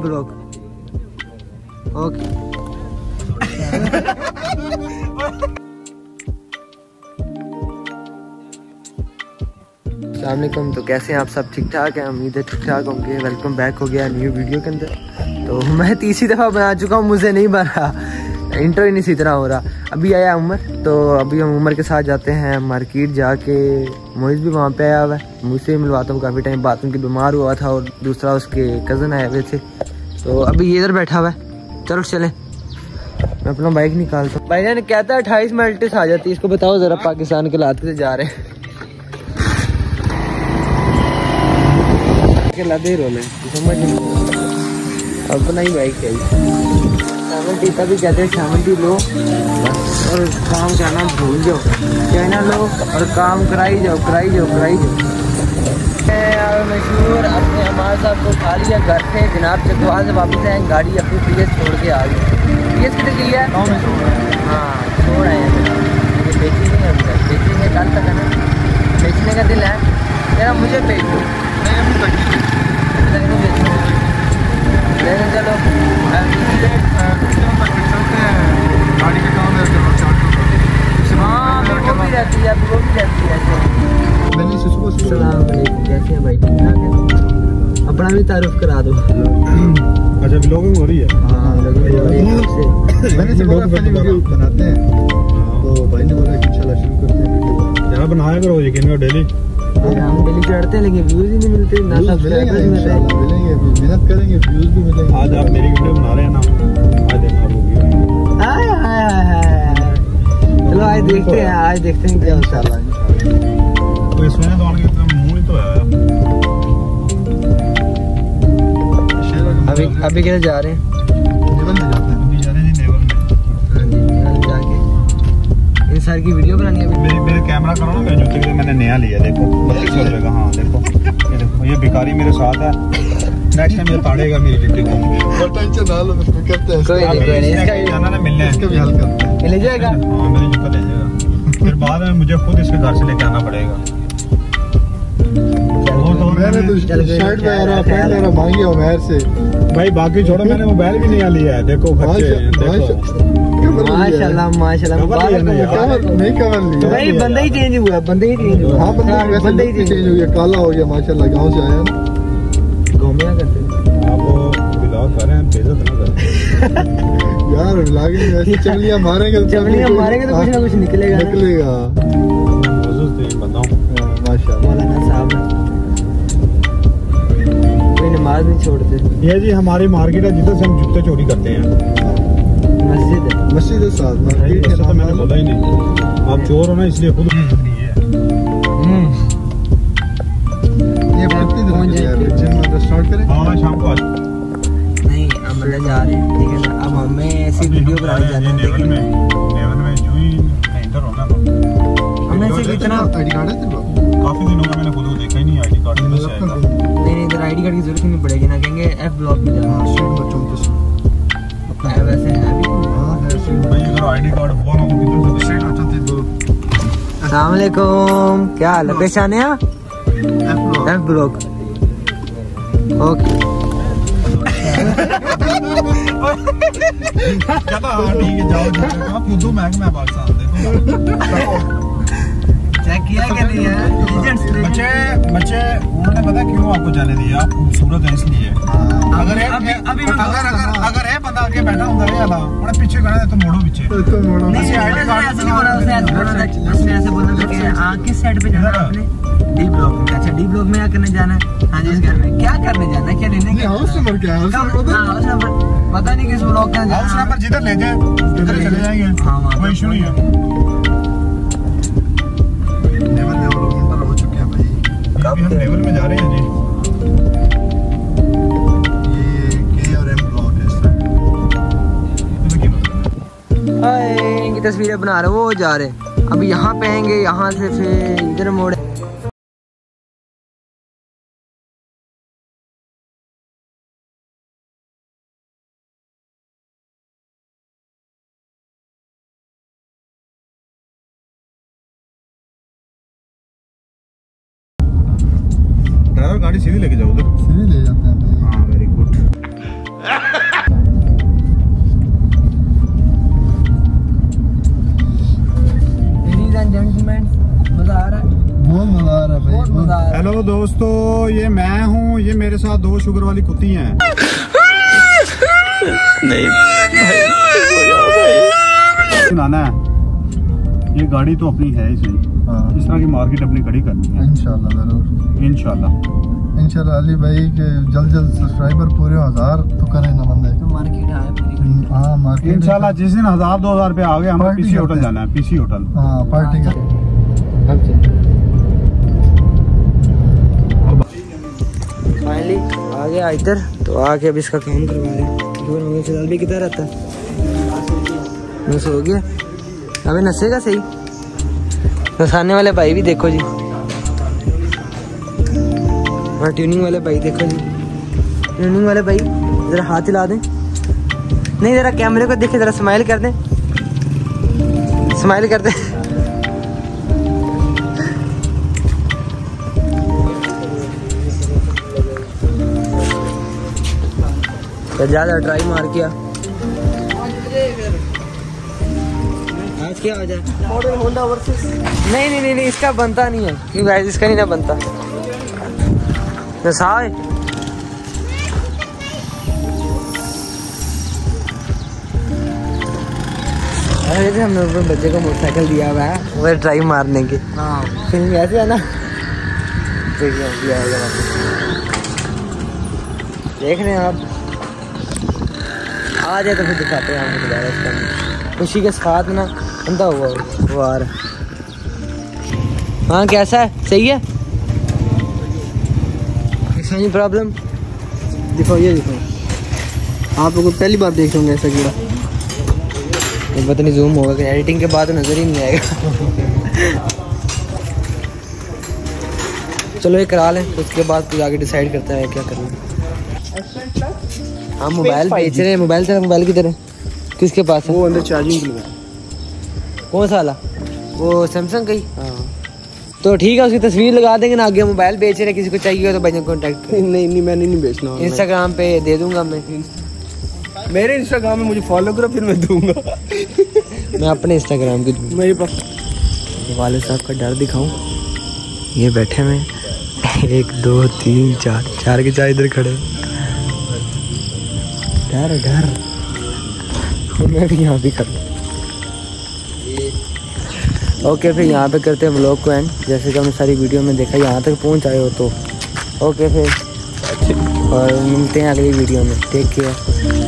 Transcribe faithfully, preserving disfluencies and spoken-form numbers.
Blog. Okay अस्सलाम वालेकुम। तो कैसे हैं आप सब? ठीक ठाक हैं, उम्मीद है ठीक ठाक होंगे। वेलकम बैक हो गया न्यू वीडियो के अंदर। तो मैं तीसरी दफ़ा बना चुका हूँ, मुझे नहीं बना, इंट्रो ही नहीं सी तरह हो रहा। अभी आया उमर, तो अभी हम उमर के साथ जाते हैं मार्केट जाके। मोहित भी वहाँ पे आया हुआ है, मुझसे मिलवाता हूँ काफ़ी टाइम बाद, उनकी बीमार हुआ था और दूसरा उसके कज़न आए हुए थे। तो अभी ये इधर बैठा हुआ है, चलो चलें। मैं अपना बाइक निकालता हूँ। भाई ने कहता है अट्ठाईस मिनट आ जाती है, इसको बताओ ज़रा पाकिस्तान के लाते से जा रहे हैं। लदे रोले समझ नहीं, अपना ही बाइक है। सावन टीका भी कहते हैं, सावन टी लो और काम करना भूल जाओ, कहना लो और काम कराई जाओ कराई जाओ कराई जाओ। मशहूर अपने हमारे साहब को उठा लिया घर से, जनाब चकवाल से वापस आए, गाड़ी अपनी पी एस छोड़ के आ गई। पी एस कितने की है? हाँ छोड़ आए हैं, बेची नहीं है, बेचेंगे कल तक है ना, बेचने का दिल है मेरा, मुझे बेच दो। लेकिन चलो गाड़ी का काम है, हाँ वो भी रहती है, वो भी रहती है। सलाम अलैकुम, कैसे हैं भाई? ठीक ठाक है? अपना भी तारुफ करा दो। अच्छा व्लॉगिंग हो रही है? हाँ मैंने से बोला अपनी वीडियो बनाते हैं, तो भाई ने बोला कि इंशाल्लाह शुरू करते हैं वीडियो। यार बनाया करो यकीन करो डेली। हम डेली चढ़ते हैं लेकिन व्यूज ही नहीं मिलते ना, सब मिलेंगे, मेहनत करेंगे व्यूज भी मिलेंगे। आज आप मेरी वीडियो बना रहे हैं ना, आज देखना वो भी। हाय हाय हाय, चलो आज देखते हैं, आज देखते हैं क्या होता है। तो इसमें तो आने के मुंह ही तो है। अभी अभी किधर जा रहे हैं? नेवल में जाते हैं, अभी जा रहे हैं नेवल में। हां जी, नेवल जाके इन सर की वीडियो बनानी है। मेरी मेरे कैमरा करो ना, मेरे जूते के मैंने नया लिया, देखो बत्तीस सौ रुपये का। हाँ देखो ये देखो, ये भिखारी मेरे साथ है, नेक्स्ट टाइम ये ताड़ेगा मेरी ड्यूटी को। टेंशन ना लो, मैं करते हैं कोई नहीं कोई नहीं, इसका जाना ना मिलने, इसका भी हल करते हैं। ले जाएगा? हाँ मेरी जूता ले जाएगा, फिर बाद में मुझे खुद इसके घर से लेके आना पड़ेगा। मैंने तो शर्ट वगैरह पैंट वगैरह मांगी उमर से भाई, बाकी छोड़ो, मैंने मोबाइल भी नया लिया है। देखो माशाल्लाह माशाल्लाह, नहीं कवर लिया भाई, बंदा ही चेंज हुआ, बंदा ही चेंज हुआ। हाँ बंदा ही चेंज हो गया, काला हो गया माशाल्लाह। गाँव से आया ना, गाँव में क्या करते हैं आप? व्लॉग कर रहे हैं, बेइज्जत ना करें यार, व्लॉगिंग ऐसे चमलियां मारेंगे, चमलियां मारेंगे तो कुछ ना कुछ निकलेगा निकलेगा। माशाल्लाह मौलाना साहब नमाज नहीं छोड़ते। ये जी हमारी मार्केट है जिधर से हम जूते चोरी करते हैं। मस्जिद है, मस्जिद के साथ मार्केट है, तो मैंने बोला ही नहीं। आप चोर हो ना, इसलिए खुद ये स्टार्ट करें। हाँ शाम को नहीं, हम जा रहे हैं, ठीक है ना। अब हमें ऐसी वीडियो बनाने जाने हैं नेवल में, नेवल में जो ही एंटर होना तो हमें से कितना आईडी कार्ड है तेरे पास? काफी दिन हो गए, मैंने खुद को देखा ही नहीं आईडी कार्ड। नहीं नहीं, इधर आईडी कार्ड की जरूरत नहीं पड़ेगी ना, कहेंगे एफ ब्लॉक में जाना। है वैसे है भी। हां है भाई, इधर आईडी कार्ड हुआ ना तो किधर से सेट होता थे दो। अस्सलाम वालेकुम, क्या हाल है? पहचाने आप? F block. ओके कहता हां ठीक है, जाओ जाओ। आप खुद मैं मैं पाकिस्तान देखो चेक किया क्या नहीं है? बच्चे बच्चे उन्होंने पता क्यों आपको जाने दिया? आप खूबसूरत है इसलिए। अगर है अभी अभी अगर अगर अगर है बंदा आगे बैठा होता है ना, उन्हें पीछे करना है तो मोड़ो पीछे, तो मोड़ो नहीं। आईडी कार्ड ऐसे नहीं बोला, उसने ऐसे बोला, उसने ऐसे बोला कि हां किस साइड पे जाना है आपने? डी ब्लॉक में। अच्छा डी ब्लॉक में क्या करने जाना है? हां जी इस घर में क्या करने जाना है, क्या लेने का? हाउस नंबर क्या है? हाउस नंबर पता नहीं किस ब्लॉक का जाना है। हाउस नंबर जिधर ले जाए उधर चले जाएंगे। हां कोई इशू नहीं है। अभी हम लेवल में जा रहे हैं जी। ये के और एम ब्लॉक है इस तरह। हाय इनकी तस्वीरें बना रहे, वो जा रहे हैं। अब यहाँ पे आएंगे, यहाँ से फिर इधर मोड़े। ड्राइवर गाड़ी सीधी लेके जाओ उधर, सीधी ले जाते हैं। हाँ very good. Ladies and gentleman, मजा आ रहा है, बहुत मजा आ रहा है भाई, बहुत मजा आ रहा है। हेलो दोस्तों, ये मैं हूँ, ये मेरे साथ दो शुगर वाली कुत्ती हैं। नहीं सुनाना है, ये गाड़ी तो अपनी है ही सही। हाँ। इस तरह की मार्केट अपनी खड़ी करनी है इंशाल्लाह, जरूर इंशाल्लाह इंशाल्लाह। अली भाई के जल्द जल्द सब्सक्राइबर पूरे हजार तो करें ना बंदे, तो मार्केट है पूरी। हाँ मार्केट इंशाल्लाह, जिस दिन हजार दो हजार रुपए आ गए हमें पीसी होटल जाना है, पीसी होटल। हाँ पार्टी का। फाइनली आ गया इधर, तो आके अब इसका काम करवा रहे हैं। फिलहाल भी किधर रहता है, नस हो गया, अबे नसेगा सही। नसाने वाले भाई भी देखो जी, और ट्यूनिंग वाले भाई देखो जी, ट्यूनिंग वाले भाई जरा हाथ हिला दें, नहीं जरा कैमरे को देखे, जरा स्माइल कर दें, स्माइल कर दें। ज्यादा ट्राई मार किया, आज क्या हो जाए मॉडल होंडा वर्सेस, नहीं नहीं नहीं इसका बनता नहीं है, क्यों गाइस इसका नहीं ना बनता। नसाए अरे तो हमने अपने बच्चे को मोटरसाइकिल दिया हुआ है वो ट्राई मारने की। हाँ फिल्म ऐसे है ना, देख रहे हैं आप, आ जाए तो फिर दिखाते हैं आपको दोबारा इसका। खुशी के साथ में ना अंधा हुआ वो आ रहा। हाँ कैसा है, सही है, ऐसा प्रॉब्लम दिखाओ, ये दिखाओ, आप लोग पहली बार देख होंगे ऐसा कीड़ा, पता नहीं जूम होगा कि एडिटिंग के बाद नजर ही नहीं आएगा। चलो ये करा लें, उसके बाद फिर आगे डिसाइड करता है क्या करना। हाँ मोबाइल बेच रहे हैं, मोबाइल तेरा मोबाइल किधर है, किसके पास है? वो अंदर चार्जिंग के लिए। कौन सा वाला? वो सैमसंग का ही। हाँ तो ठीक है, उसकी तस्वीर लगा देंगे ना आगे। मोबाइल बेच रहे, किसी को चाहिए तो भाई कॉन्टैक्ट। नहीं नहीं मैंने नहीं बेचना, इंस्टाग्राम पे दे दूंगा मैं, मेरे इंस्टाग्राम में मुझे फॉलो करो फिर मैं दूंगा। मैं अपने इंस्टाग्राम की दूंगा। मेरे पास वाले साहब का डर दिखाऊं, ये बैठे में एक दो तीन चार चार के चार इधर खड़े, डर डर मैं भी यहाँ भी कर। ओके फिर यहाँ पे करते हैं व्लॉग को एंड, जैसे कि हमने सारी वीडियो में देखा, यहाँ तक पहुँच आए हो तो ओके फिर, और मिलते हैं अगली वीडियो में। Take care.